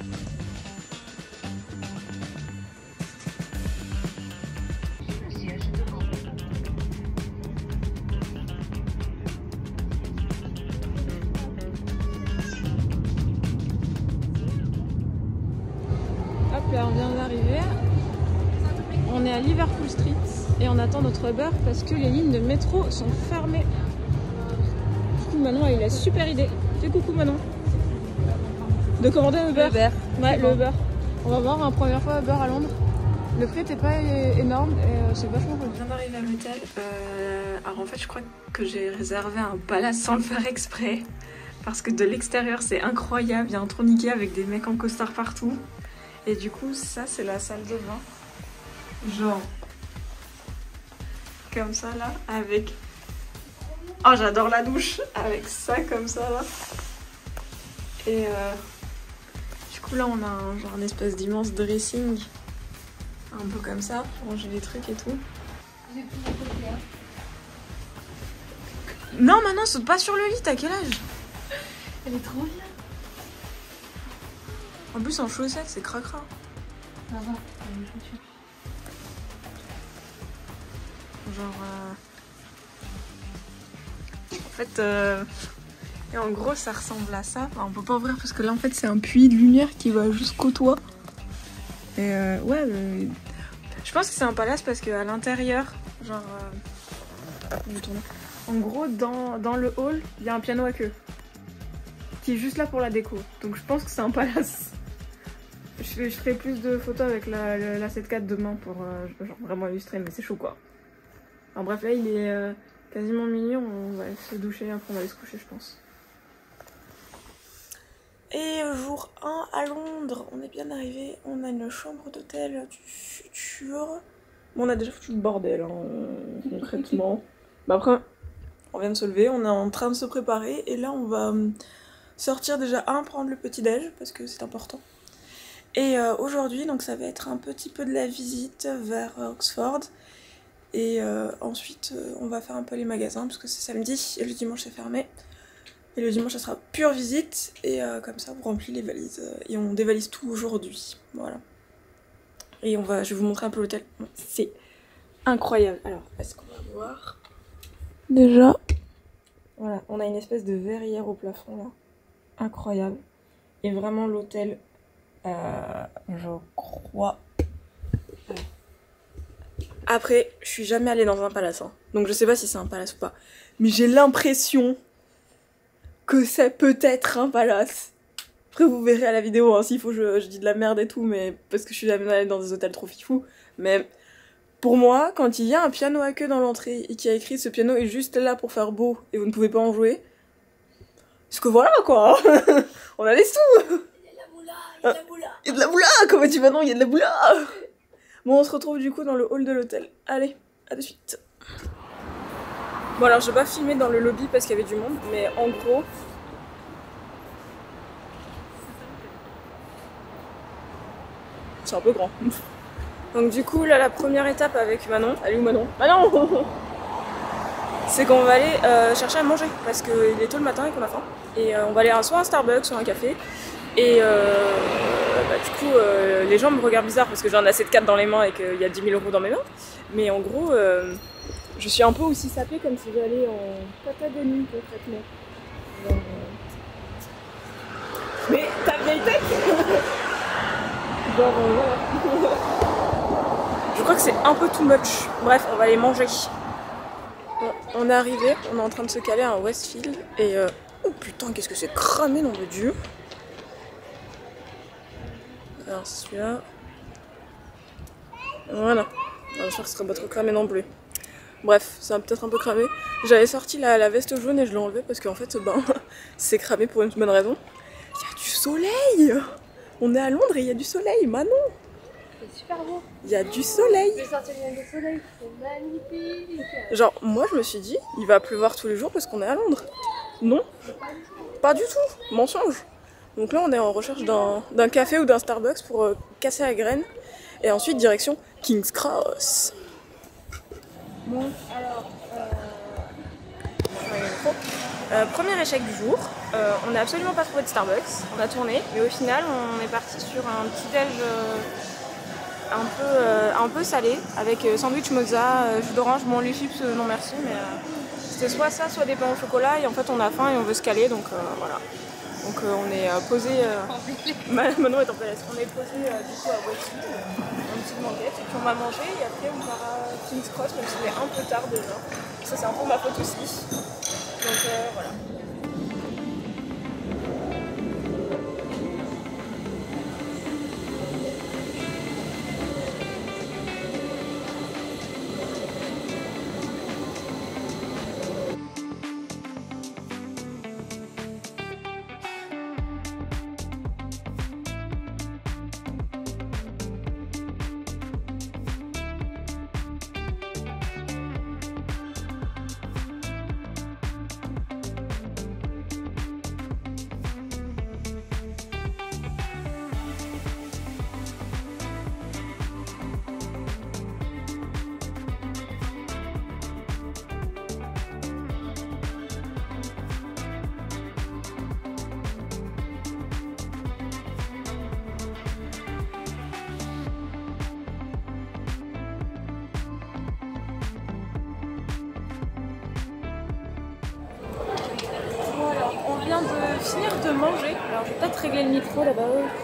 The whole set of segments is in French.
Hop là, on vient d'arriver. On est à Liverpool Street et on attend notre Uber parce que les lignes de métro sont fermées. Du coup, Manon a eu la super idée. Fais coucou Manon. De commander un Uber. Ouais, le Uber. On va voir une première fois Uber à Londres. Le prix n'était pas énorme et c'est vachement cool. On vient d'arriver à l'hôtel. Alors en fait, je crois que j'ai réservé un palace sans le faire exprès. Parce que de l'extérieur, c'est incroyable. Il y a un tourniquet avec des mecs en costard partout. Et du coup, ça, c'est la salle de bain. Genre, comme ça là, avec... Oh, j'adore la douche. Avec ça, comme ça là. Et du coup, là, on a genre une espèce d'immense dressing. Un peu comme ça, pour ranger les trucs et tout. Non, maintenant, saute pas sur le lit, t'as quel âge? Elle est trop bien. En plus, en chaussettes, c'est cracra. Ça va, les chaussures. Genre... En fait... Et en gros, ça ressemble à ça. Enfin, on peut pas ouvrir parce que là, en fait, c'est un puits de lumière qui va jusqu'au toit. Et ouais, je pense que c'est un palace parce qu'à l'intérieur, genre... En gros, dans le hall, il y a un piano à queue. Qui est juste là pour la déco. Donc je pense que c'est un palace. Je ferai plus de photos avec la 7.4 demain pour genre vraiment illustrer, mais c'est chaud quoi. Alors bref, là il est quasiment minuit, on va se doucher, après on va aller se coucher je pense. Et jour 1 à Londres, on est bien arrivé, on a une chambre d'hôtel du futur. Bon, on a déjà foutu le bordel, hein, concrètement. Bah après, on vient de se lever, on est en train de se préparer et là on va sortir déjà prendre le petit-déj parce que c'est important. Et aujourd'hui, donc ça va être un petit peu de la visite vers Oxford. Et ensuite, on va faire un peu les magasins parce que c'est samedi et le dimanche c'est fermé. Et le dimanche ça sera pure visite et comme ça on remplit les valises et on dévalise tout aujourd'hui. Voilà. Et je vais vous montrer un peu l'hôtel. C'est incroyable. Alors, est-ce qu'on va voir? Déjà, voilà, on a une espèce de verrière au plafond là. Incroyable. Et vraiment l'hôtel, je crois... Après, je suis jamais allée dans un palace, hein. Donc je sais pas si c'est un palace ou pas. Mais j'ai l'impression que c'est peut-être un palace. Après vous verrez à la vidéo, hein, s'il faut je dis de la merde et tout, mais parce que je suis jamais allée dans des hôtels trop fifous. Mais pour moi, quand il y a un piano à queue dans l'entrée et qui a écrit ce piano est juste là pour faire beau et vous ne pouvez pas en jouer, parce que voilà quoi. On a les sous. Il y a de la moula, il y a de la moula. Il y a de la moula, comment tu vas non, il y a de la moula. Bon, on se retrouve du coup dans le hall de l'hôtel. Allez, à de suite. Bon alors, je vais pas filmer dans le lobby parce qu'il y avait du monde, mais en gros... C'est un peu grand. Donc du coup, là, la première étape avec Manon... Elle est où Manon? Manon. C'est qu'on va aller chercher à manger parce qu'il est tôt le matin et qu'on a faim. Et on va aller soit à un Starbucks, soit à un café. Et du coup, les gens me regardent bizarre parce que j'ai un A7 IV dans les mains et qu'il y a 10 000 € dans mes mains. Mais en gros, je suis un peu aussi sapée comme si j'allais en Patagonie concrètement. Donc, mais ta vieille tête. Genre, voilà. Je crois que c'est un peu too much. Bref, on va aller manger. Bon, on est arrivé, on est en train de se caler à un Westfield et oh putain, qu'est-ce que c'est cramé, nom de Dieu. Alors celui-là... Voilà. J'espère que ce serait pas trop cramé non plus. Bref, ça va peut-être un peu cramé. J'avais sorti la veste jaune et je l'ai enlevée parce qu'en fait, ben, c'est cramé pour une bonne raison. Il y a du soleil. On est à Londres et il y a du soleil, Manon. C'est super beau. Il y a du soleil. Je vais sortir le soleil, c'est magnifique. Genre, moi je me suis dit, il va pleuvoir tous les jours parce qu'on est à Londres. Non, pas du tout, mensonge. Donc là on est en recherche d'un café ou d'un Starbucks pour casser la graine. Et ensuite direction King's Cross. Bon, alors... Premier échec du jour, on n'a absolument pas trouvé de Starbucks, on a tourné, mais au final on est parti sur un petit déj un peu salé, avec sandwich mozza, jus d'orange, bon les chips non merci, mais c'était soit ça, soit des pains au chocolat, et en fait on a faim et on veut se caler, donc voilà. Donc on est posé, Manon est en PLS, on est posé du coup à Boissy, une petite banquette, et puis on va manger, et après on part à King's Cross, même s'il est un peu tard déjà. Ça c'est un peu ma faute aussi. Donc voilà. On vient de finir de manger, alors je vais peut-être régler le micro là-bas.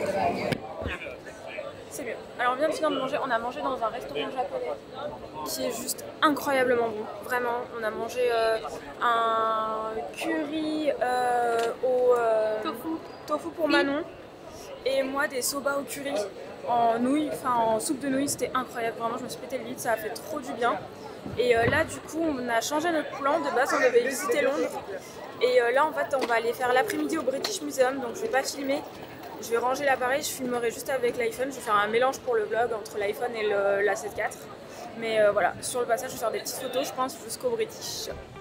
C'est mieux. Alors on vient de finir de manger, on a mangé dans un restaurant japonais qui est juste incroyablement bon. Vraiment, on a mangé un curry au tofu pour Manon et moi des soba au curry en nouilles, enfin en soupe de nouilles, c'était incroyable. Vraiment, je me suis pété le bide, ça a fait trop du bien. Et là du coup on a changé notre plan, de base on devait visiter Londres. Et là en fait on va aller faire l'après-midi au British Museum, donc je vais pas filmer, je vais ranger l'appareil, je filmerai juste avec l'iPhone, je vais faire un mélange pour le vlog entre l'iPhone et la 7 IV. Mais voilà, sur le passage je vais faire des petites photos je pense jusqu'au British.